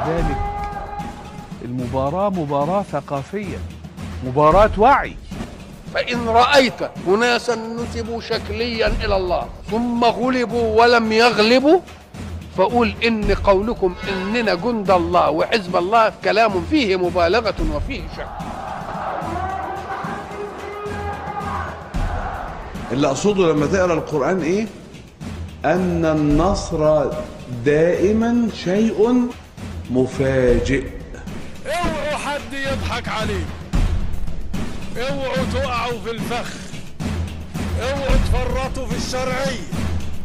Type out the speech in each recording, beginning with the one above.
ولذلك المباراة مباراة ثقافية، مباراة وعي. فإن رأيت أناسا نسبوا شكليا إلى الله ثم غلبوا ولم يغلبوا، فقول إن قولكم إننا جند الله وحزب الله كلام فيه مبالغة وفيه شك. اللي أقصده لما تقرأ القرآن إيه؟ أن النصر دائما شيء مفاجئ. اوعوا حد يضحك عليك، اوعوا تقعوا في الفخ، اوعوا تفرطوا في الشرعية.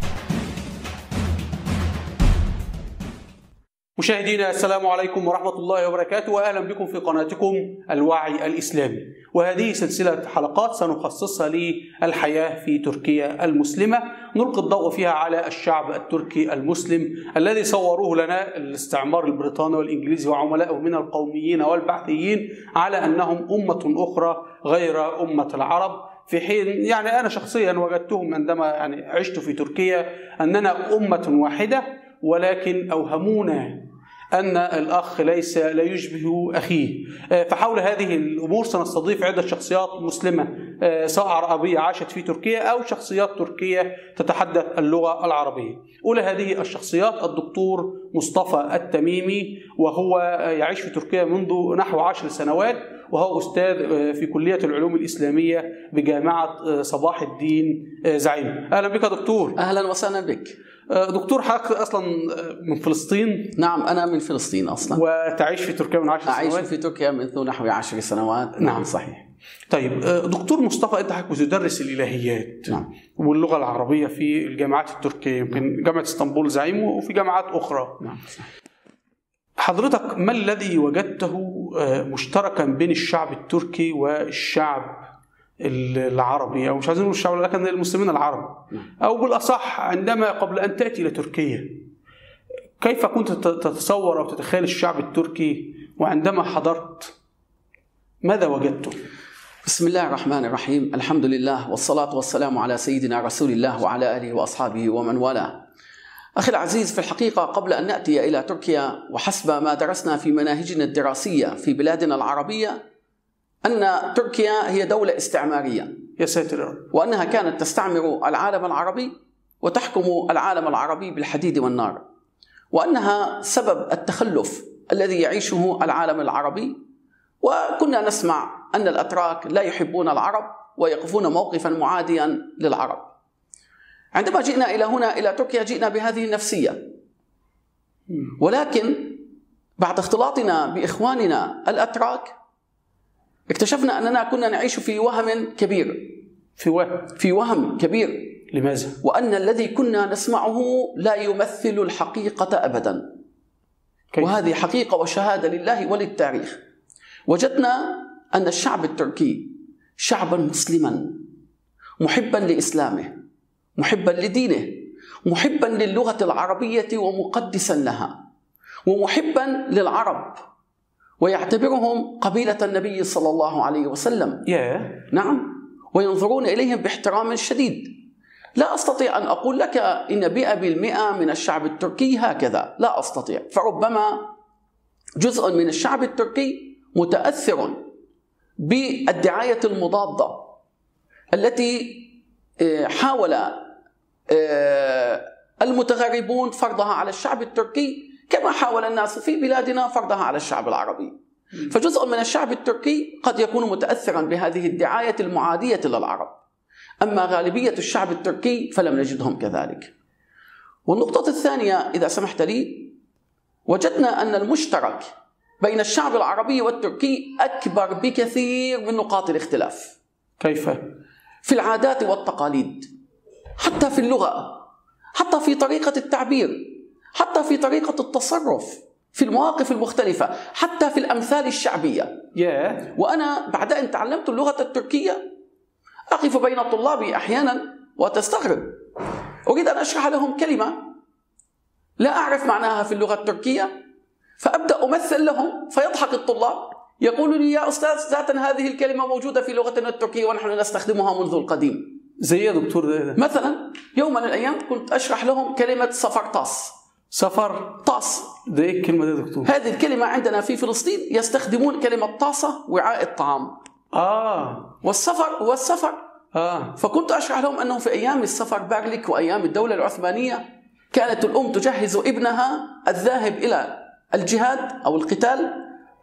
مشاهدينا السلام عليكم ورحمة الله وبركاته، وأهلا بكم في قناتكم الوعي الإسلامي، وهذه سلسلة حلقات سنخصصها للحياة في تركيا المسلمة، نلقي الضوء فيها على الشعب التركي المسلم الذي صوروه لنا الاستعمار البريطاني والإنجليزي وعملائه من القوميين والبعثيين على أنهم أمة أخرى غير أمة العرب، في حين يعني أنا شخصيا وجدتهم عندما عشت في تركيا أننا أمة واحدة، ولكن أوهمونا أن الأخ لا يشبه أخيه. فحول هذه الأمور سنستضيف عدة شخصيات مسلمة سواء عربية عاشت في تركيا أو شخصيات تركية تتحدث اللغة العربية. أولى هذه الشخصيات الدكتور مصطفى التميمي، وهو يعيش في تركيا منذ نحو 10 سنوات، وهو أستاذ في كلية العلوم الإسلامية بجامعة صباح الدين زعيم. أهلا بك دكتور. أهلا وسهلا بك دكتور. حضرتك أصلا من فلسطين؟ نعم، أنا من فلسطين أصلا، وتعيش في تركيا من 10 سنوات؟ أعيش في تركيا منذ نحو 10 سنوات. نعم صحيح. طيب دكتور مصطفى، أنت حضرتك بتدرس الإلهيات نعم. واللغة العربية في الجامعات التركية، يمكن جامعة اسطنبول زعيم وفي جامعات أخرى. نعم صحيح. حضرتك ما الذي وجدته مشتركا بين الشعب التركي والشعب العربي، أو مش عايزين نقول الشعب لكن المسلمين العرب، أو بالأصح عندما قبل أن تأتي إلى تركيا كيف كنت تتصور أو تتخيل الشعب التركي، وعندما حضرت ماذا وجدته؟ بسم الله الرحمن الرحيم، الحمد لله والصلاة والسلام على سيدنا رسول الله وعلى آله وأصحابه ومن والاه. أخي العزيز، في الحقيقة قبل أن نأتي إلى تركيا وحسب ما درسنا في مناهجنا الدراسية في بلادنا العربية أن تركيا هي دولة استعمارية، يا ساتر، وأنها كانت تستعمر العالم العربي وتحكم العالم العربي بالحديد والنار، وأنها سبب التخلف الذي يعيشه العالم العربي. وكنا نسمع أن الأتراك لا يحبون العرب ويقفون موقفا معاديا للعرب. عندما جئنا إلى هنا إلى تركيا جئنا بهذه النفسية، ولكن بعد اختلاطنا بإخواننا الأتراك اكتشفنا أننا كنا نعيش في وهم كبير. في وهم كبير. لماذا؟ وأن الذي كنا نسمعه لا يمثل الحقيقة أبدا. كيف؟ وهذه حقيقة وشهادة لله وللتاريخ. وجدنا أن الشعب التركي شعبا مسلما محبا لإسلامه، محبا لدينه، محبا للغة العربية ومقدسا لها، ومحبا للعرب، ويعتبرهم قبيلة النبي صلى الله عليه وسلم. نعم، وينظرون إليهم باحترام شديد. لا أستطيع أن أقول لك إن 100% من الشعب التركي هكذا، لا أستطيع، فربما جزء من الشعب التركي متأثر بالدعاية المضادة التي حاول المتغربون فرضها على الشعب التركي، كما حاول الناس في بلادنا فرضها على الشعب العربي. فجزء من الشعب التركي قد يكون متأثرا بهذه الدعاية المعادية للعرب، أما غالبية الشعب التركي فلم نجدهم كذلك. والنقطة الثانية إذا سمحت لي، وجدنا أن المشترك بين الشعب العربي والتركي أكبر بكثير من نقاط الاختلاف. كيف؟ في العادات والتقاليد، حتى في اللغة، حتى في طريقة التعبير، حتى في طريقة التصرف في المواقف المختلفة، حتى في الأمثال الشعبية. وأنا بعد أن تعلمت اللغة التركية أقف بين طلابي أحيانا وتستغرب، أريد أن أشرح لهم كلمة لا أعرف معناها في اللغة التركية، فأبدأ أمثل لهم فيضحك الطلاب، يقولوا لي يا أستاذ ذاتا هذه الكلمة موجودة في لغتنا التركية ونحن نستخدمها منذ القديم. زي يا دكتور مثلا يوم من الأيام كنت أشرح لهم كلمة سفرطاس. سفر طاس. ده ايه الكلمة دي يا دكتور؟ هذه الكلمة عندنا في فلسطين يستخدمون كلمة طاسة وعاء الطعام. والسفر فكنت أشرح لهم أنه في أيام السفر بارليك وأيام الدولة العثمانية كانت الأم تجهز ابنها الذاهب إلى الجهاد أو القتال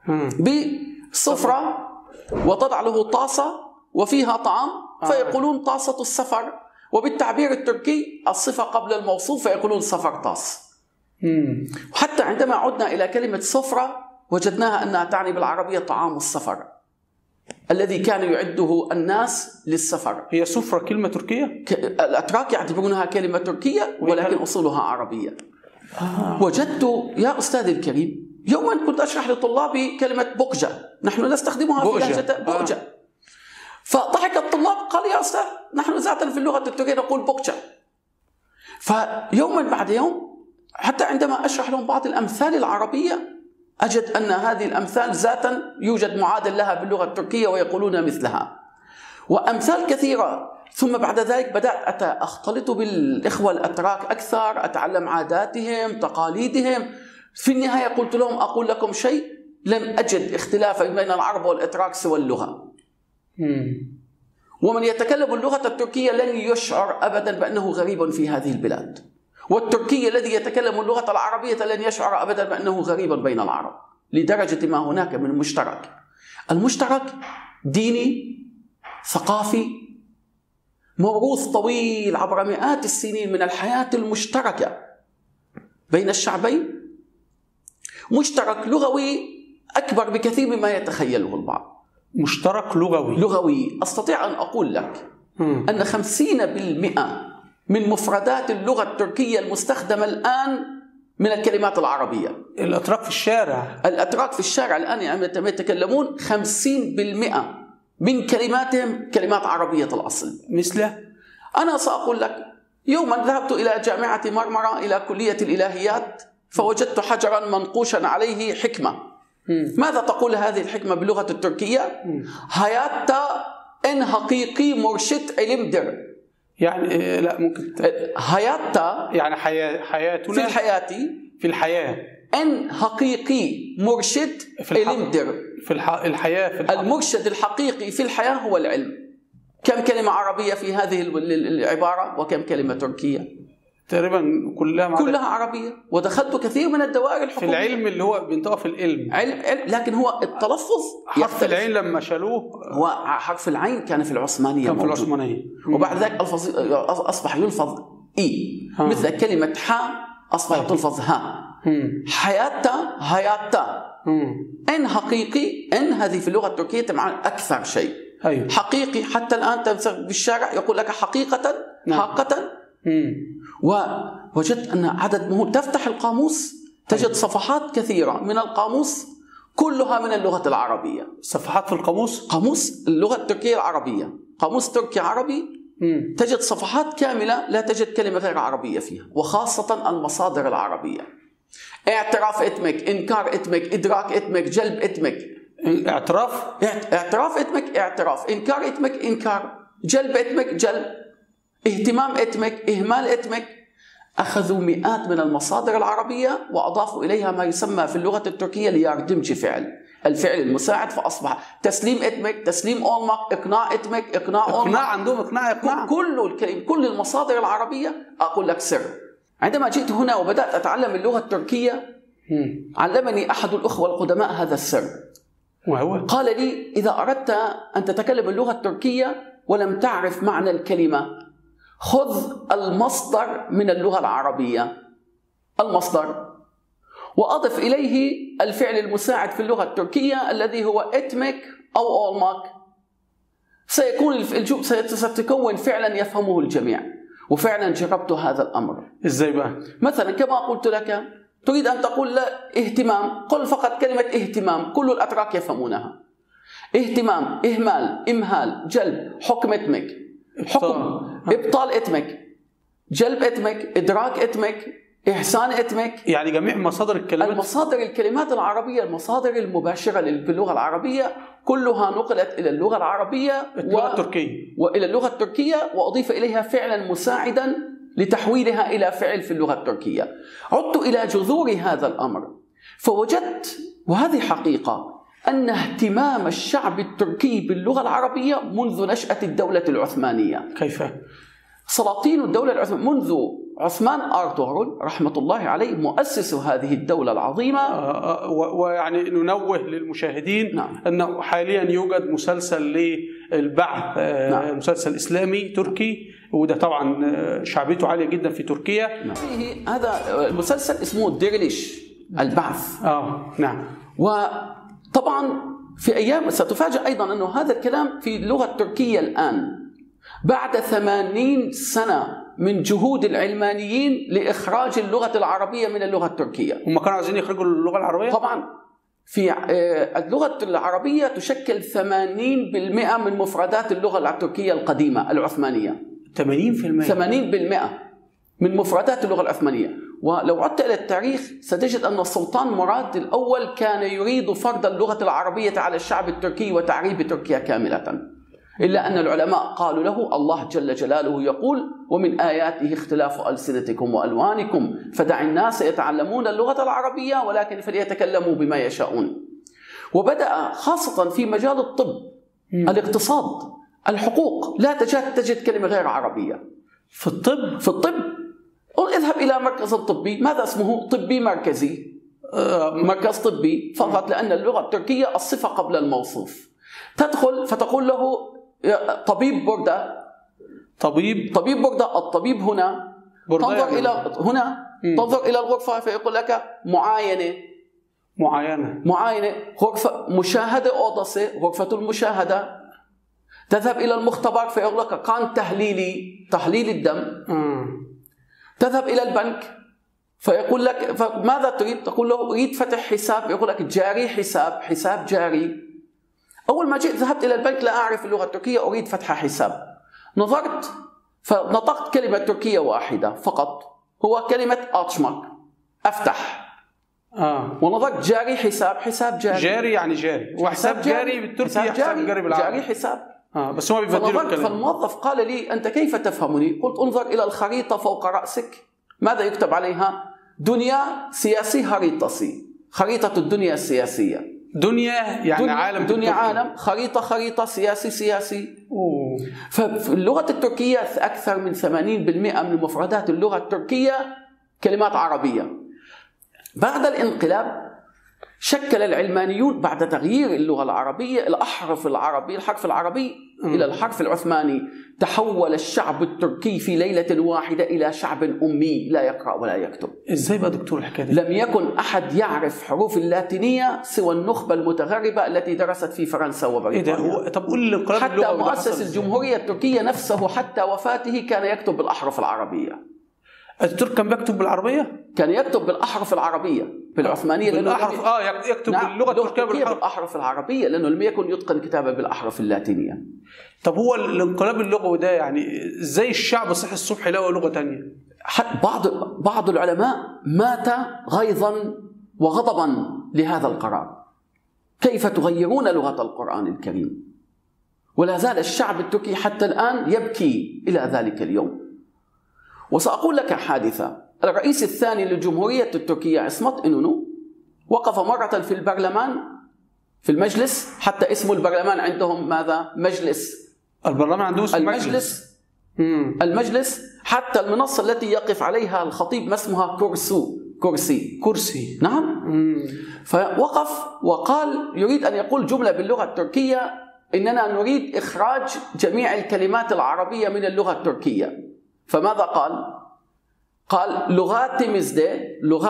بسفرة وتضع له طاسة وفيها طعام فيقولون طاسة السفر، وبالتعبير التركي الصفة قبل الموصوف فيقولون سفر طاس. وحتى عندما عدنا إلى كلمة سفرة وجدناها أنها تعني بالعربية طعام السفر الذي كان يعده الناس للسفر. هي سفرة كلمة تركية؟ الأتراك يعتبرونها كلمة تركية ولكن أصولها عربية. وجدت يا أستاذ الكريم يوما كنت أشرح لطلابي كلمة بوكجة، نحن نستخدمها في لهجة بوكجة. فضحك الطلاب قال يا أستاذ نحن ذاتا في اللغة التركية نقول بوكجة. فيوما بعد يوم حتى عندما أشرح لهم بعض الأمثال العربية أجد أن هذه الأمثال ذاتا يوجد معادل لها باللغة التركية ويقولون مثلها، وأمثال كثيرة. ثم بعد ذلك بدأت أختلط بالإخوة الأتراك أكثر، أتعلم عاداتهم تقاليدهم. في النهاية قلت لهم أقول لكم شيء، لم أجد اختلافا بين العرب والأتراك سوى اللغة. ومن يتكلم اللغة التركية لن يشعر أبدا بأنه غريب في هذه البلاد، والتركي الذي يتكلم اللغة العربية لن يشعر أبدا بأنه غريبا بين العرب، لدرجة ما هناك من مشترك. المشترك ديني ثقافي موروث طويل عبر مئات السنين من الحياة المشتركة بين الشعبين، مشترك لغوي أكبر بكثير مما يتخيله البعض. مشترك لغوي أستطيع أن أقول لك أن 50% من مفردات اللغة التركية المستخدمة الآن من الكلمات العربية. الأتراك في الشارع الآن يتكلمون 50% من كلماتهم كلمات عربية الأصل. مثله أنا سأقول لك يوما ذهبت إلى جامعة مرمرة إلى كلية الإلهيات فوجدت حجرا منقوشا عليه حكمة. ماذا تقول هذه الحكمة باللغة التركية؟ هياتا إن حقيقي مرشد علمدر. يعني لا ممكن هياتا يعني حياتنا في الحياة إن حقيقي مرشد علمدر. الحياة المرشد الحقيقي في الحياة هو العلم. كم كلمة عربية في هذه العبارة وكم كلمة تركية؟ تقريبا كلها عربية. ودخلت كثير من الدوائر الحكومية في العلم اللي هو بينطق في العلم لكن هو التلفظ حرف العين لما شالوه هو حرف العين كان في العثمانية وبعد ذلك أصبح يلفظ إي مثل كلمة حا أصبحت تلفظ ها. هياتا إن حقيقي إن هذه في اللغة التركية تمعنى أكثر شيء. حقيقي حتى الآن تمسك بالشارع يقول لك حقيقة حقة. ووجدت أن عدد مهول تفتح القاموس تجد صفحات كثيرة من القاموس كلها من اللغة العربية. صفحات في القاموس؟ قاموس اللغة التركية العربية، قاموس تركي عربي تجد صفحات كاملة لا تجد كلمة غير عربية فيها، وخاصة المصادر العربية. اعتراف اتمك، انكار اتمك، ادراك اتمك، جلب اتمك. اعتراف اتمك، اعتراف، انكار اتمك، انكار، جلب اتمك، جلب، اهتمام اتمك، اهمال اتمك. اخذوا مئات من المصادر العربية واضافوا اليها ما يسمى في اللغة التركية لياردمج فعل، الفعل المساعد، فاصبح تسليم اتمك، تسليم اولمك، اقناع اتمك، اقناع اولمك. اقناع عندهم اقناع. كل المصادر العربية. اقول لك سر، عندما جئت هنا وبدأت أتعلم اللغة التركية علمني أحد الأخوة القدماء هذا السر، وهو قال لي إذا أردت أن تتكلم اللغة التركية ولم تعرف معنى الكلمة خذ المصدر من اللغة العربية، المصدر، وأضف إليه الفعل المساعد في اللغة التركية الذي هو اتمك أو أولمك، ستكون فعلا يفهمه الجميع. وفعلا جربت هذا الأمر. إزاي بقى؟ مثلا كما قلت لك تريد أن تقول لا اهتمام، قل فقط كلمة اهتمام، كل الأتراك يفهمونها. اهتمام، إهمال، إمهال، جلب، حكم اتمك، حكم، إبطال اتمك، جلب اتمك، إدراك اتمك، إحسان اتمك. يعني جميع مصادر الكلمات، المصادر الكلمات العربية، المصادر المباشرة باللغة العربية كلها نقلت إلى اللغة العربية التركية وإلى اللغة التركية، وأضيف إليها فعلا مساعدا لتحويلها إلى فعل في اللغة التركية. عدت إلى جذور هذا الأمر فوجدت، وهذه حقيقة، أن اهتمام الشعب التركي باللغة العربية منذ نشأة الدولة العثمانية. كيف؟ سلاطين الدولة العثمانية منذ عثمان أرطغرل رحمة الله عليه مؤسس هذه الدولة العظيمة. ويعني ننوه للمشاهدين نعم. أنه حاليا يوجد مسلسل للبعث، نعم. مسلسل إسلامي تركي، وده طبعا شعبيته عالية جدا في تركيا. نعم. هذا المسلسل اسمه ديرليش البعث. نعم. وطبعا في أيام ستفاجأ أيضا أنه هذا الكلام في اللغة التركية الآن بعد 80 سنة من جهود العلمانيين لإخراج اللغة العربية من اللغة التركية. هم كانوا عايزين يخرجوا اللغة العربية؟ طبعا في اللغة العربية تشكل 80% من مفردات اللغة التركية القديمة العثمانية. 80% من مفردات اللغة العثمانية. ولو عدت إلى التاريخ ستجد أن السلطان مراد الأول كان يريد فرض اللغة العربية على الشعب التركي وتعريب تركيا كاملة، إلا أن العلماء قالوا له الله جل جلاله يقول ومن آياته اختلاف ألسنتكم وألوانكم فدع الناس يتعلمون اللغة العربية ولكن فليتكلموا بما يشاءون. وبدأ خاصة في مجال الطب، الاقتصاد، الحقوق، لا تجد كلمة غير عربية. في الطب اذهب إلى مركز طبي، ماذا اسمه؟ طبي مركزي، مركز طبي فقط، لأن اللغة التركية الصفة قبل الموصوف. تدخل فتقول له طبيب بردة، طبيب بردة، الطبيب هنا، تنظر إلى هنا، تنظر إلى الغرفة فيقول لك معاينة، غرفة مشاهدة أوضسة، غرفة المشاهدة. تذهب إلى المختبر فيقول لك قان تحليل الدم. تذهب إلى البنك فيقول لك ماذا تريد؟ تقول له أريد فتح حساب، يقول لك جاري حساب جاري. أول ما ذهبت إلى البنك لا أعرف اللغة التركية، أريد فتح حساب. نظرت فنطقت كلمة تركية واحدة فقط، هو كلمة أتشمك، أفتح. ونظرت جاري حساب جاري يعني جاري، وحساب جاري بالتركية حساب جاري بالعربي. جاري حساب. بس ما بيبدلوا الكلام. فالموظف قال لي أنت كيف تفهمني؟ قلت انظر إلى الخريطة فوق رأسك، ماذا يكتب عليها؟ دنيا سياسي هريطسي، خريطة الدنيا السياسية. دنيا يعني عالم، دنيا عالم، خريطة سياسي. ففي اللغة التركية أكثر من 80% من مفردات اللغة التركية كلمات عربية. بعد الانقلاب شكل العلمانيون بعد تغيير اللغة العربية الحرف العربي إلى الحرف العثماني، تحول الشعب التركي في ليلة واحدة إلى شعب أمي لا يقرأ ولا يكتب. إزاي بقى دكتور الحكاية دي؟ لم يكن أحد يعرف حروف اللاتينية سوى النخبة المتغربة التي درست في فرنسا وبريطانيا. طب قول لي حتى مؤسس الجمهورية التركية نفسه حتى وفاته كان يكتب بالأحرف العربية. الترك كان بيكتب بالعربية؟ كان يكتب بالأحرف العربية بالعثمانية، يكتب باللغة التركية بالأحرف العربية لأنه لم يكن يتقن كتابة بالأحرف اللاتينية. طب هو الانقلاب اللغوي ده يعني ازاي الشعب صحي الصبح يلاقي لغة تانية؟ بعض العلماء مات غيظا وغضبا لهذا القرار. كيف تغيرون لغة القرآن الكريم؟ ولا زال الشعب التركي حتى الآن يبكي إلى ذلك اليوم. وسأقول لك حادثة. الرئيس الثاني للجمهورية التركية عصمت إنونو وقف مرة في البرلمان، في المجلس، حتى اسم البرلمان عندهم ماذا؟ مجلس. البرلمان عندهم اسم المجلس. حتى المنصة التي يقف عليها الخطيب ما اسمها؟ كرسي. نعم. فوقف وقال يريد أن يقول جملة باللغة التركية: إننا نريد إخراج جميع الكلمات العربية من اللغة التركية. فماذا قال؟ قال لغات مزده،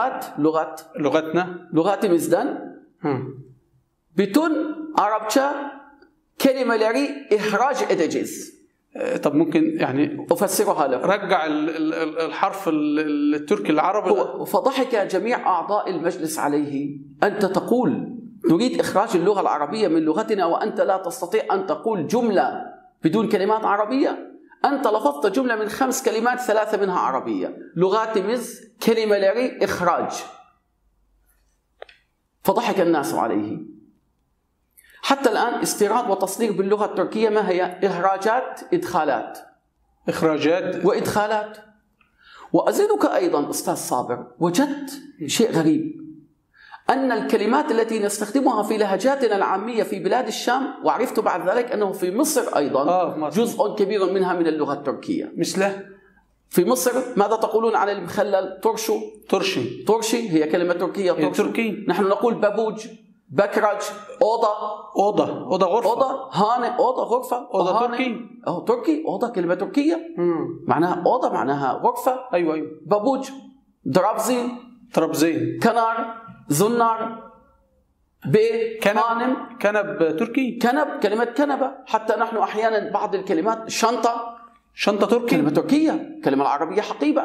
لغات مزدن bütün Arapça kelimeleri ihraç edeceğiz. طب ممكن يعني أفسرها لك. رجع الحرف التركي العربي. فضحك جميع أعضاء المجلس عليه. أنت تقول نريد إخراج اللغة العربية من لغتنا وأنت لا تستطيع أن تقول جملة بدون كلمات عربية. أنت لفظت جملة من 5 كلمات 3 منها عربية. لغاتimiz kelimeleri إخراج. فضحك الناس عليه. حتى الآن استيراد وتصدير باللغة التركية ما هي؟ إخراجات، إدخالات. إخراجات وإدخالات. وأزيدك أيضا أستاذ صابر، وجدت شيء غريب، أن الكلمات التي نستخدمها في لهجاتنا العامية في بلاد الشام، وعرفت بعد ذلك أنه في مصر أيضا جزء كبير منها من اللغة التركية. مثله في مصر ماذا تقولون عن المخلل؟ ترشو. ترشي هي كلمة تركية. تركي. نحن نقول بابوج، بكرج، أوضة غرفة، أوضة هانة، أوضة غرفة، أوضة تركي. تركي، أوضة كلمة تركية معناها أوضة، معناها غرفة. أيوة. بابوج، طرابزين، كنار، زنار، هانم، كنب تركي، كلمة كنبة. حتى نحن أحيانا بعض الكلمات شنطة تركي، كلمة تركية، كلمة العربية حقيبة.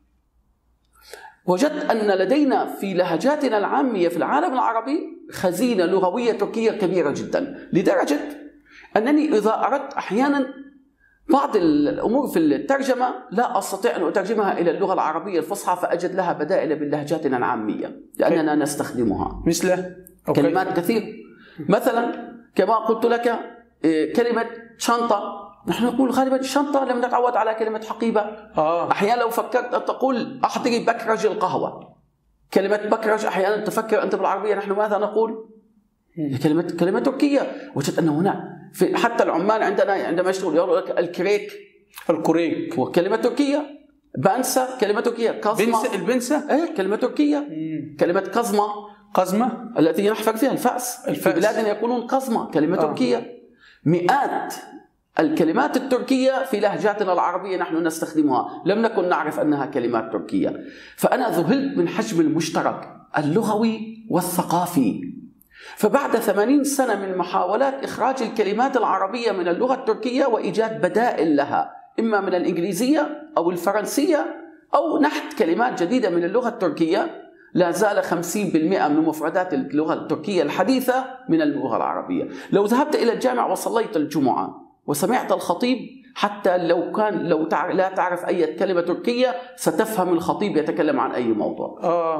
وجدت أن لدينا في لهجاتنا العامية في العالم العربي خزينة لغوية تركية كبيرة جدا، لدرجة أنني إذا أردت أحيانا بعض الأمور في الترجمة لا أستطيع أن أترجمها إلى اللغة العربية الفصحى، فأجد لها بدائل باللهجاتنا العامية لأننا نستخدمها. مثل كلمات كثير، مثلا كما قلت لك كلمة شنطة، نحن نقول غالبا شنطة، لم نتعود على كلمة حقيبة. أحيانا لو فكرت أن تقول أحضري بكرج القهوة، كلمة بكرج أحيانا تفكر أنت بالعربية نحن ماذا نقول؟ كلمة تركية. وجدت أن هنا حتى العمال عندنا عندما يشتغلوا يقولوا لك الكريك وكلمة تركية. بنسة كلمة تركية. كظمة، البنسة كلمة تركية. كلمة قزمة التي ينحفر فيها الفأس. في بلادنا يقولون قزمة، كلمة تركية. مئات الكلمات التركية في لهجاتنا العربية نحن نستخدمها، لم نكن نعرف أنها كلمات تركية. فأنا ذهلت من حجم المشترك اللغوي والثقافي. فبعد 80 سنة من محاولات إخراج الكلمات العربية من اللغة التركية وإيجاد بدائل لها، إما من الإنجليزية أو الفرنسية أو نحت كلمات جديدة من اللغة التركية، لا زال 50% من مفردات اللغة التركية الحديثة من اللغة العربية. لو ذهبت إلى الجامع وصليت الجمعة وسمعت الخطيب، حتى لو لا تعرف أي كلمة تركية ستفهم الخطيب يتكلم عن أي موضوع.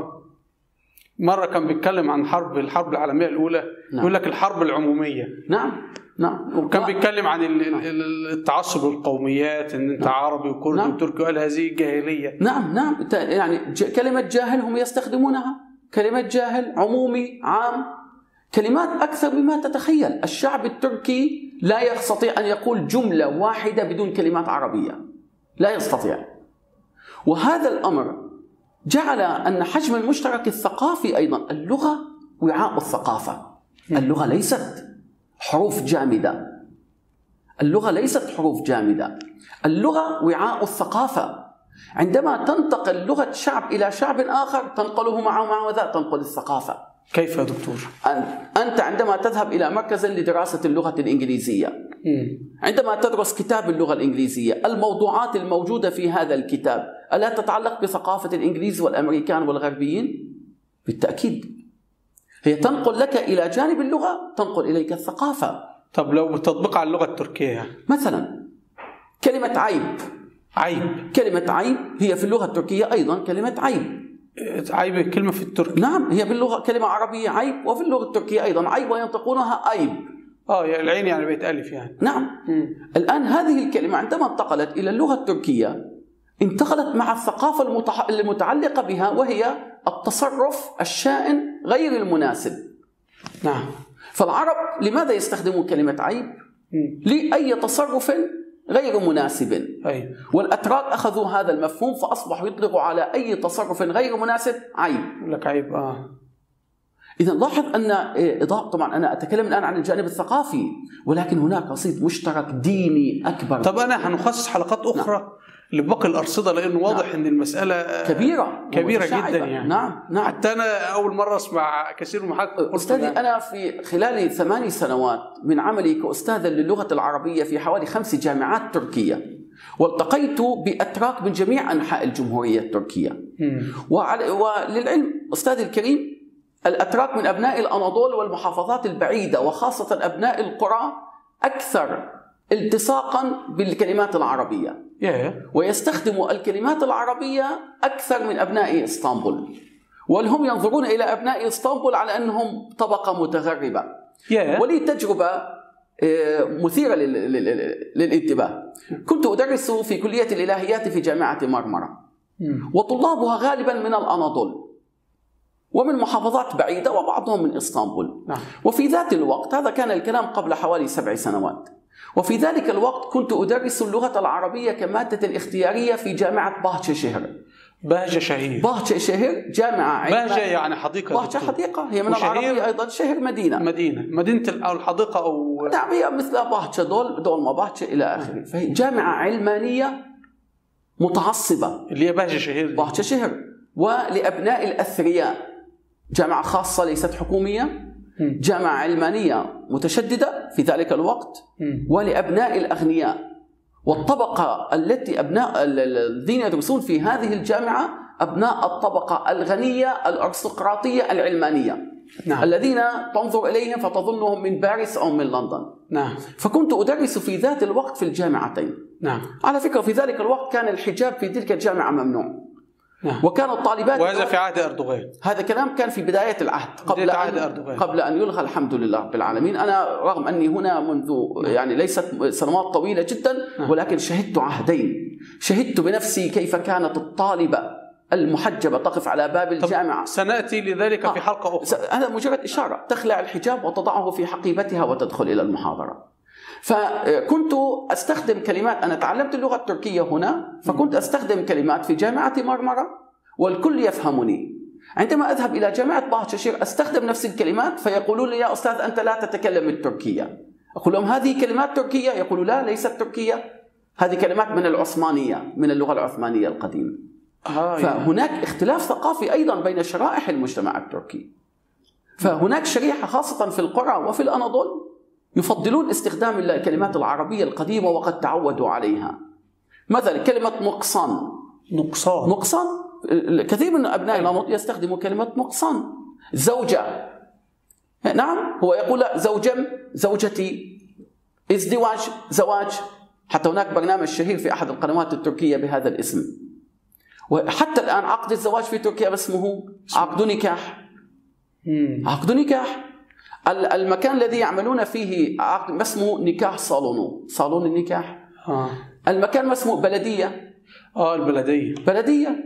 مرة كان بيتكلم عن الحرب العالمية الأولى. نعم. يقول لك الحرب العمومية. نعم. وكان بيتكلم عن التعصب القوميات، ان انت عربي وكردي وتركي، وقال هذه الجاهلية. نعم. يعني كلمة جاهل هم يستخدمونها، كلمة جاهل عمومي عام، كلمات أكثر مما تتخيل. الشعب التركي لا يستطيع أن يقول جملة واحدة بدون كلمات عربية، لا يستطيع. وهذا الأمر جعل أن حجم المشترك الثقافي أيضا، اللغة وعاء الثقافة. اللغة ليست حروف جامدة، اللغة وعاء الثقافة. عندما تنتقل لغة شعب إلى شعب آخر تنقله معه ذا، تنقل الثقافة. كيف يا دكتور؟ أنت عندما تذهب إلى مركز لدراسة اللغة الإنجليزية، عندما تدرس كتاب اللغة الإنجليزية، الموضوعات الموجودة في هذا الكتاب ألا تتعلق بثقافة الإنجليز والأمريكان والغربيين؟ بالتأكيد. هي تنقل لك إلى جانب اللغة، تنقل إليك الثقافة. طب لو بالتطبيق على اللغة التركية، مثلا كلمة عيب، كلمة عيب هي في اللغة التركية أيضا كلمة عيب كلمة في التركي. نعم، هي باللغة كلمة عربية عيب، وفي اللغة التركية أيضا عيب، وينطقونها عيب. يعني العين يعني بيت ألف يعني. نعم. الآن هذه الكلمة عندما انتقلت إلى اللغة التركية انتقلت مع الثقافة المتعلقة بها، وهي التصرف الشائن غير المناسب. نعم. فالعرب لماذا يستخدمون كلمة عيب؟ لأي تصرف غير مناسب. والأتراك أخذوا هذا المفهوم فأصبحوا يطلقوا على أي تصرف غير مناسب عيب. يقول لك عيب. إذا لاحظ أن طبعا أنا أتكلم الآن عن الجانب الثقافي، ولكن هناك رصيد مشترك ديني أكبر. طب أنا هنخصص حلقات أخرى لباقي الأرصدة، لأنه واضح أن المسألة كبيرة جدا يعني. نعم. حتى أنا أول مرة أسمع كثير من حضرتك. أستاذي، أنا في خلال 8 سنوات من عملي كأستاذا للغة العربية في حوالي 5 جامعات تركية، والتقيت بأتراك من جميع أنحاء الجمهورية التركية. وللعلم أستاذي الكريم، الأتراك من أبناء الأناضول والمحافظات البعيدة، وخاصة أبناء القرى، أكثر التصاقا بالكلمات العربية، ويستخدموا الكلمات العربية أكثر من أبناء إسطنبول، وهم ينظرون إلى أبناء إسطنبول على أنهم طبقة متغربة. ولي تجربة مثيرة للانتباه. كنت أدرس في كلية الإلهيات في جامعة مرمرة، وطلابها غالبا من الأناضول ومن محافظات بعيدة وبعضهم من إسطنبول. وفي ذات الوقت، هذا كان الكلام قبل حوالي 7 سنوات، وفي ذلك الوقت كنت أدرس اللغة العربية كمادة اختيارية في جامعة باهتشهر. باهتشهر جامعة علمية. باهجة يعني حديقة. باهجة حديقة، هي من العربية أيضا. شهر مدينة أو الحديقة أو نعم، هي مثل باهجة دول ما باهجة إلى آخره. فهي جامعة علمانية متعصبة اللي هي باهتشهر، ولأبناء الأثرياء. جامعة خاصة ليست حكومية، جامعة علمانية متشددة في ذلك الوقت، ولأبناء الأغنياء. والطبقة التي أبناء الذين يدرسون في هذه الجامعة أبناء الطبقة الغنية الأرستقراطية العلمانية. الذين تنظر إليهم فتظنهم من باريس أو من لندن. فكنت أدرس في ذات الوقت في الجامعتين. على فكرة في ذلك الوقت كان الحجاب في تلك الجامعة ممنوع. وكان الطالبات، وهذا في عهد أردوغان. هذا كلام كان في بداية العهد قبل أن يلغى، الحمد لله رب العالمين. أنا رغم أني هنا منذ يعني ليست سنوات طويلة جدا، ولكن شهدت عهدين. شهدت بنفسي كيف كانت الطالبة المحجبة تقف على باب الجامعة. سنأتي لذلك في حلقة أخرى. هذا مجرد إشارة. تخلع الحجاب وتضعه في حقيبتها وتدخل إلى المحاضرة. فكنت أستخدم كلمات، أنا تعلمت اللغة التركية هنا، فكنت أستخدم كلمات في جامعة مرمرة والكل يفهمني. عندما أذهب إلى جامعة باهتشهر أستخدم نفس الكلمات، فيقولون لي يا أستاذ أنت لا تتكلم التركية. أقول لهم هذه كلمات تركية؟ يقولوا لا، ليست تركية، هذه كلمات من العثمانية، من اللغة العثمانية القديمة. فهناك اختلاف ثقافي أيضا بين شرائح المجتمع التركي. فهناك شريحة خاصة في القرى وفي الأناضول يفضلون استخدام الكلمات العربية القديمة وقد تعودوا عليها. مثلا كلمة نقصان، كثير من أبناء الأناضول يستخدموا كلمة نقصان. زوجة، نعم، هو يقول زوجتي. ازدواج، زواج. حتى هناك برنامج شهير في أحد القنوات التركية بهذا الاسم. وحتى الآن عقد الزواج في تركيا اسمه عقد نكاح. عقد نكاح. المكان الذي يعملون فيه عقد اسمه نكاح صالون النكاح. المكان اسمه بلدية. بلدية.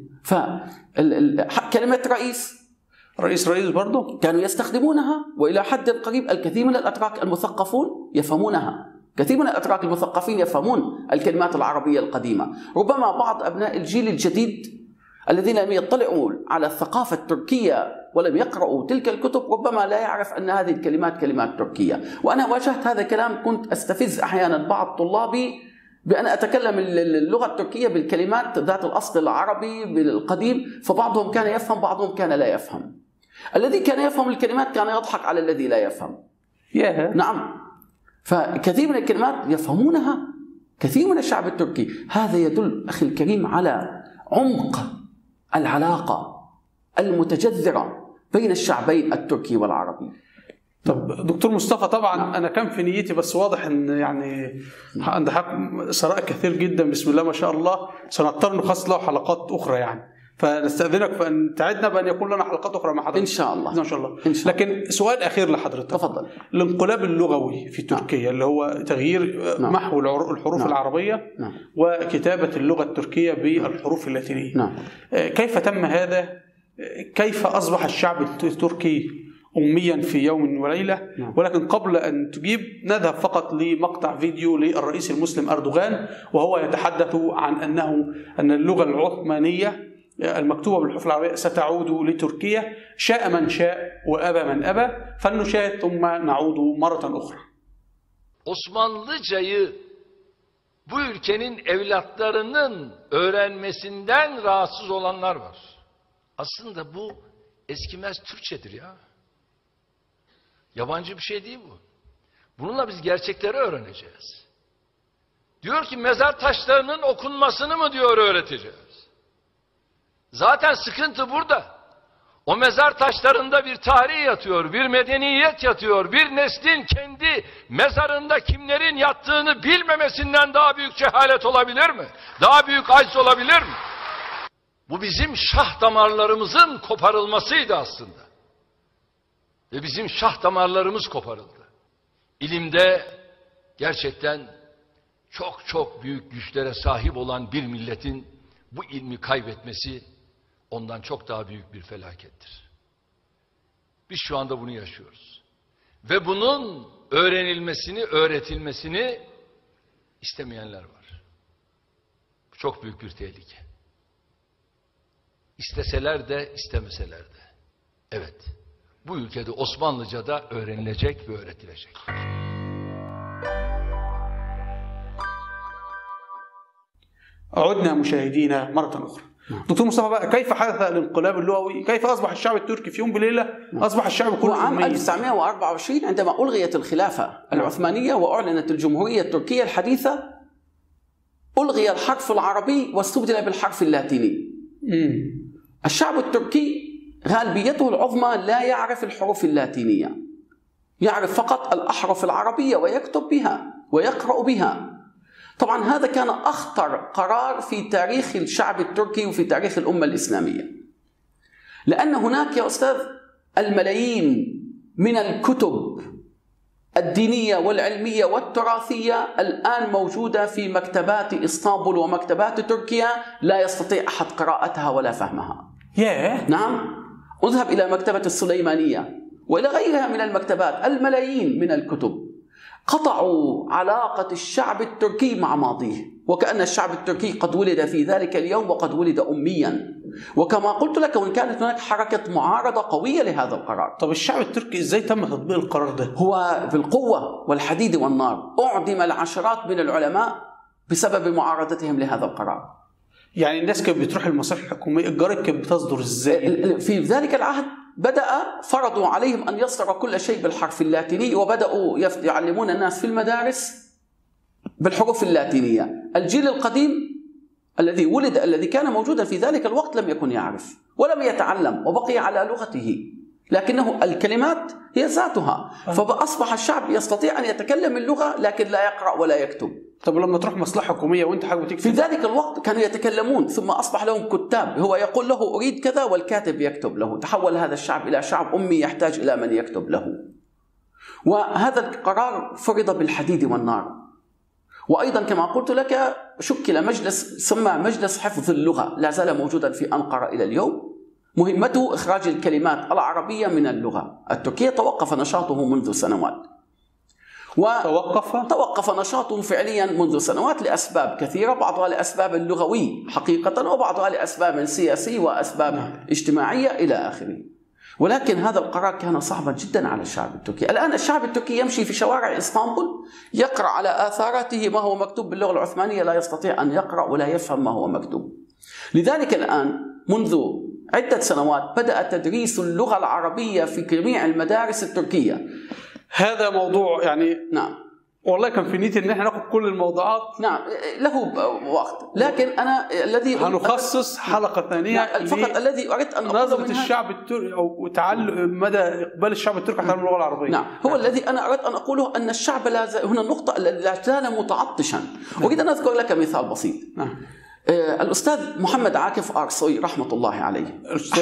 فكلمة رئيس برضو كانوا يستخدمونها، وإلى حد قريب الكثير من الأتراك المثقفون يفهمونها. كثير من الأتراك المثقفين يفهمون الكلمات العربية القديمة. ربما بعض أبناء الجيل الجديد الذين لم يطلعوا على الثقافة التركية ولم يقرأوا تلك الكتب ربما لا يعرف أن هذه الكلمات كلمات تركية. وأنا واجهت هذا الكلام، كنت أستفز أحيانا بعض طلابي بأن أتكلم اللغة التركية بالكلمات ذات الأصل العربي بالقديم، فبعضهم كان يفهم بعضهم كان لا يفهم. الذي كان يفهم الكلمات كان يضحك على الذي لا يفهم. نعم، فكثير من الكلمات يفهمونها كثير من الشعب التركي. هذا يدل أخي الكريم على عمق العلاقة المتجذرة بين الشعبين التركي والعربي. طب دكتور مصطفى، طبعا أنا كان في نيتي، بس واضح أن يعني عند حق ثراء كثير جدا بسم الله ما شاء الله، سنضطر نخصص له حلقات أخرى يعني. فنستأذنك فأن تعدنا بأن يكون لنا حلقات أخرى مع حضرتك إن شاء الله. لكن سؤال أخير لحضرتك. تفضل. الانقلاب اللغوي في تركيا اللي هو تغيير محو الحروف العربية وكتابة اللغة التركية بالحروف اللاتينية. كيف تم هذا؟ كيف أصبح الشعب التركي أميا في يوم وليلة؟ ولكن قبل أن تجيب نذهب فقط لمقطع فيديو للرئيس المسلم أردوغان، وهو يتحدث عن أن اللغة العثمانية المكتوبة بالحروف العربية ستعود لتركيا، شاء من شاء وأبى من أبى. فلنشاهد ثم نعود مرة أخرى. Osmanlıcayı bu ülkenin evlatlarının öğrenmesinden rahatsız olanlar var. Aslında bu eskimez Türkçedir ya. Yabancı bir şey değil bu. Bununla biz gerçekleri öğreneceğiz. Diyor ki mezar taşlarının okunmasını mı diyor öğreteceğiz. Zaten sıkıntı burada. O mezar taşlarında bir tarih yatıyor, bir medeniyet yatıyor, bir neslin kendi mezarında kimlerin yattığını bilmemesinden daha büyük cehalet olabilir mi? Daha büyük acz olabilir mi? Bu bizim şah damarlarımızın koparılmasıydı aslında. Ve bizim şah damarlarımız koparıldı. İlimde gerçekten çok çok büyük güçlere sahip olan bir milletin bu ilmi kaybetmesi ondan çok daha büyük bir felakettir. Biz şu anda bunu yaşıyoruz. Ve bunun öğrenilmesini, öğretilmesini istemeyenler var. Bu çok büyük bir tehlike. İsteseler de, istemeseler de. Evet, bu ülkede Osmanlıca'da öğrenilecek ve öğretilecek. عدنا مشاهدينا مرة أخرى. دكتور مصطفى بقى، كيف حدث الانقلاب اللغوي؟ كيف أصبح الشعب التركي في يوم بليلة أصبح الشعب كله عام 1924 عندما ألغيت الخلافة العثمانية وأعلنت الجمهورية التركية الحديثة، ألغي الحرف العربي واستبدل بالحرف اللاتيني. الشعب التركي غالبيته العظمى لا يعرف الحروف اللاتينية، يعرف فقط الأحرف العربية ويكتب بها ويقرأ بها. طبعا هذا كان أخطر قرار في تاريخ الشعب التركي وفي تاريخ الأمة الإسلامية، لأن هناك يا أستاذ الملايين من الكتب الدينية والعلمية والتراثية الآن موجودة في مكتبات إسطنبول ومكتبات تركيا، لا يستطيع أحد قراءتها ولا فهمها. نعم، اذهب إلى مكتبة السليمانية وإلى غيرها من المكتبات، الملايين من الكتب. قطعوا علاقة الشعب التركي مع ماضيه، وكأن الشعب التركي قد ولد في ذلك اليوم وقد ولد أميا. وكما قلت لك، وإن كانت هناك حركة معارضة قوية لهذا القرار. طب الشعب التركي إزاي تم تطبيق القرار ده؟ هو بالقوة والحديد والنار. أعدم العشرات من العلماء بسبب معارضتهم لهذا القرار. يعني الناس كانت بتروح المصالح الحكومية، الجرائد كانت بتصدر إزاي؟ في ذلك العهد فرضوا عليهم أن يصدر كل شيء بالحرف اللاتيني، وبدأوا يعلمون الناس في المدارس بالحروف اللاتينية. الجيل القديم الذي كان موجودا في ذلك الوقت لم يكن يعرف ولم يتعلم وبقي على لغته، لكنه الكلمات هي ذاتها. فأصبح الشعب يستطيع أن يتكلم اللغة لكن لا يقرأ ولا يكتب. طب لما تروح مصلحة حكومية وانت حابب تكتب؟ في ذلك الوقت كانوا يتكلمون، ثم أصبح لهم كتاب، هو يقول له أريد كذا والكاتب يكتب له. تحول هذا الشعب إلى شعب أمي يحتاج إلى من يكتب له. وهذا القرار فرض بالحديد والنار. وأيضا كما قلت لك شكل مجلس سمى مجلس حفظ اللغة، لا زال موجودا في أنقرة إلى اليوم، مهمته إخراج الكلمات العربية من اللغة التركية. توقف نشاطه منذ سنوات، توقف نشاطه فعليا منذ سنوات لأسباب كثيرة، بعضها لأسباب اللغوية حقيقة، وبعضها لأسباب سياسية وأسباب اجتماعية إلى آخره. ولكن هذا القرار كان صعبا جدا على الشعب التركي. الآن الشعب التركي يمشي في شوارع إسطنبول يقرأ على آثاراته ما هو مكتوب باللغة العثمانية، لا يستطيع أن يقرأ ولا يفهم ما هو مكتوب. لذلك الآن منذ عدة سنوات بدأ تدريس اللغة العربية في جميع المدارس التركية. هذا موضوع يعني نعم، والله كان في نيتي ان احنا ناخد كل الموضوعات. نعم له وقت، لكن انا الذي هنخصص حلقه ثانيه فقط الذي اردت ان نظره الشعب التركي او تعلم مدى اقبال الشعب التركي على اللغه العربيه. نعم، هو الذي انا اردت ان اقوله ان الشعب هنا النقطه التي لا زال متعطشا. اريد ان اذكر لك مثال بسيط. الأستاذ محمد عاكف أرسوي رحمة الله عليه،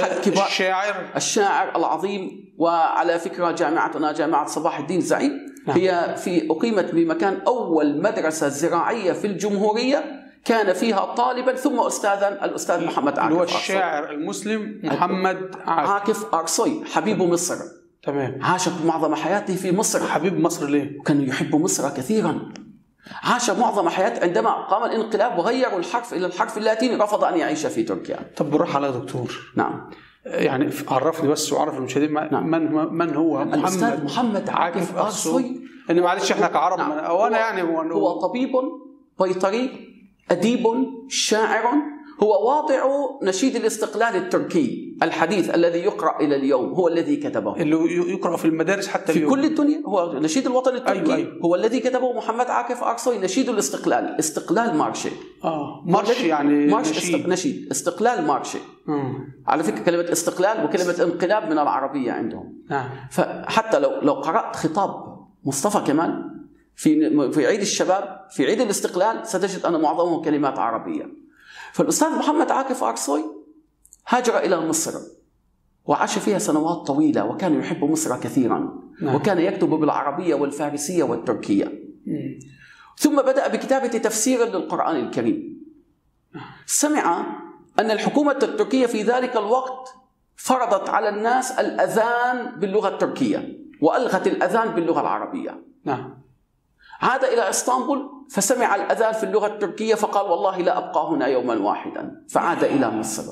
الشاعر العظيم. وعلى فكرة جامعتنا جامعة صباح الدين زعيم هي أقيمت بمكان أول مدرسة زراعية في الجمهورية كان فيها طالبا ثم أستاذا الأستاذ محمد عاكف أرسوي، هو الشاعر المسلم محمد عاكف أرسوي، حبيب مصر. تمام. عاش معظم حياته في مصر. حبيب مصر ليه؟ كان يحب مصر كثيرا. عاش معظم حياته عندما قام الانقلاب وغيروا الحرف إلى الحرف اللاتيني رفض أن يعيش في تركيا. طب بنروح على دكتور. نعم. يعني عرفني بس وعرف المشاهدين من هو الأستاذ محمد عاكف أرسوي. إن معلش إحنا كعرب أو أنا يعني هو طبيب بيطري أديب شاعر، هو واضع نشيد الاستقلال التركي الحديث الذي يقرأ إلى اليوم، هو الذي كتبه، اللي يقرأ في المدارس حتى في كل الدنيا. هو نشيد الوطن التركي. أيوة. هو الذي كتبه محمد عاكف أرسوي، نشيد الاستقلال، استقلال مارشي. مارش يعني نشيد استقلال مارشي. على فكرة كلمة استقلال وكلمة انقلاب من العربية عندهم. فحتى لو قرأت خطاب مصطفى كمال في عيد الشباب في عيد الاستقلال ستجد أن معظمه كلمات عربية. فالأستاذ محمد عاكف أرسوي هاجر إلى مصر وعاش فيها سنوات طويلة، وكان يحب مصر كثيرا. وكان يكتب بالعربية والفارسية والتركية. ثم بدأ بكتابة تفسير للقرآن الكريم. سمع أن الحكومة التركية في ذلك الوقت فرضت على الناس الأذان باللغة التركية وألغت الأذان باللغة العربية. نعم. عاد إلى إسطنبول فسمع الأذان في اللغة التركية فقال والله لا أبقى هنا يوما واحدا، فعاد إلى مصر.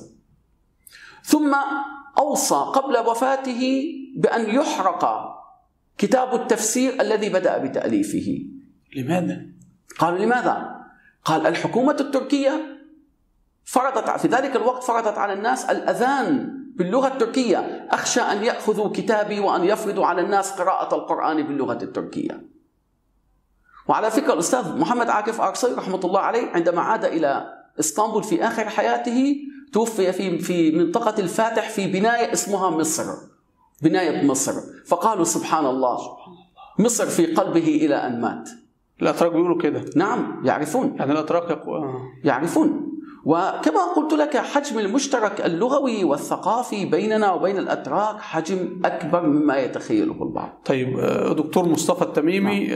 ثم أوصى قبل وفاته بأن يحرق كتاب التفسير الذي بدأ بتأليفه. لماذا؟ قالوا لماذا؟ قال الحكومة التركية في ذلك الوقت فرضت على الناس الأذان باللغة التركية، أخشى أن يأخذوا كتابي وأن يفرضوا على الناس قراءة القرآن باللغة التركية. وعلى فكرة الأستاذ محمد عاكف أرصي رحمة الله عليه عندما عاد إلى إسطنبول في آخر حياته توفي في منطقة الفاتح في بناية اسمها مصر، بناية مصر، فقالوا سبحان الله مصر في قلبه إلى أن مات. الأتراك بيقولوا كده. نعم يعرفون، يعني الأتراك يعرفون. وكما قلت لك حجم المشترك اللغوي والثقافي بيننا وبين الأتراك حجم أكبر مما يتخيله البعض. طيب دكتور مصطفى التميمي،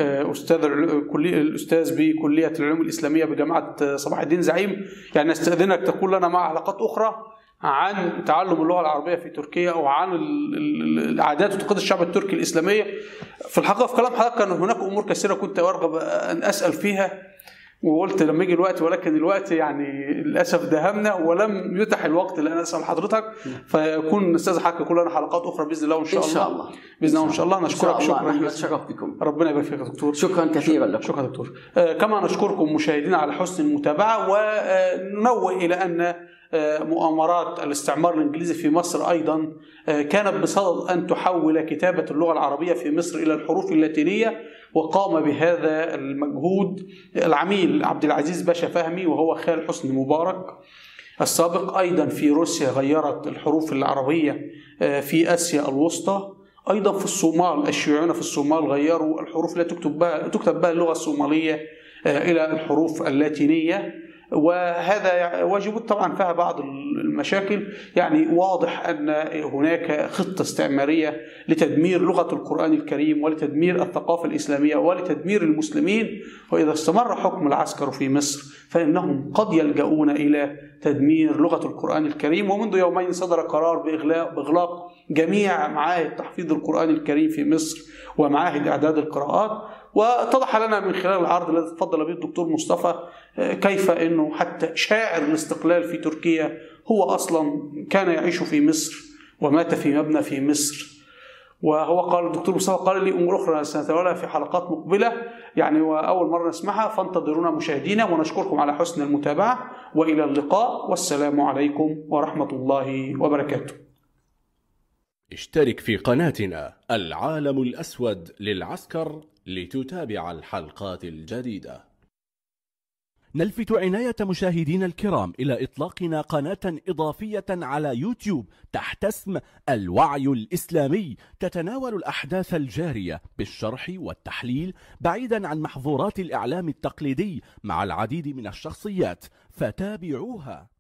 الأستاذ بكلية العلوم الإسلامية بجامعة صلاح الدين زعيم، يعني نستأذنك تقول لنا مع حلقات أخرى عن تعلم اللغة العربية في تركيا أو عن العادات وتقاليد الشعب التركي الإسلامية. في الحقيقة في كلام حضرتك كان هناك أمور كثيرة كنت أرغب أن أسأل فيها وقلت لما يجي الوقت، ولكن الوقت يعني للأسف دهمنا ولم يتح الوقت لأن أسأل حضرتك، فيكون أستاذ حضرتك يكون لنا حلقات أخرى بإذن الله وإن شاء الله. إن شاء الله بإذن الله إن شاء الله. نشكرك شكرا جزيلا. بكم. ربنا يبارك فيك يا دكتور. شكرا كثيرا لكم. شكرا دكتور. كما نشكركم مشاهدينا على حسن المتابعة، وننوه إلى أن مؤامرات الاستعمار الإنجليزي في مصر أيضا كانت بصدد أن تحول كتابة اللغة العربية في مصر إلى الحروف اللاتينية، وقام بهذا المجهود العميل عبد العزيز باشا فهمي وهو خال حسني مبارك السابق. أيضا في روسيا غيرت الحروف العربية، في آسيا الوسطى أيضا في الصومال الشيوعيون في الصومال غيروا الحروف التي تكتب بها اللغة الصومالية إلى الحروف اللاتينية، وهذا واجب طبعا فيها بعض المشاكل. يعني واضح أن هناك خطة استعمارية لتدمير لغة القرآن الكريم ولتدمير الثقافة الإسلامية ولتدمير المسلمين، وإذا استمر حكم العسكر في مصر فإنهم قد يلجؤون إلى تدمير لغة القرآن الكريم. ومنذ يومين صدر قرار بإغلاق جميع معاهد تحفيظ القرآن الكريم في مصر ومعاهد إعداد القراءات. واتضح لنا من خلال العرض الذي تفضل به الدكتور مصطفى كيف أنه حتى شاعر الاستقلال في تركيا هو أصلا كان يعيش في مصر ومات في مبنى في مصر. وهو قال الدكتور مصطفى قال لي أمور أخرى سنتناولها في حلقات مقبلة، يعني وأول مرة نسمعها، فانتظرونا مشاهدينا، ونشكركم على حسن المتابعة، وإلى اللقاء، والسلام عليكم ورحمة الله وبركاته. اشترك في قناتنا العالم الأسود للعسكر لتتابع الحلقات الجديدة. نلفت عناية مشاهدينا الكرام إلى إطلاقنا قناة إضافية على يوتيوب تحت اسم الوعي الإسلامي، تتناول الأحداث الجارية بالشرح والتحليل بعيدا عن محظورات الإعلام التقليدي مع العديد من الشخصيات، فتابعوها.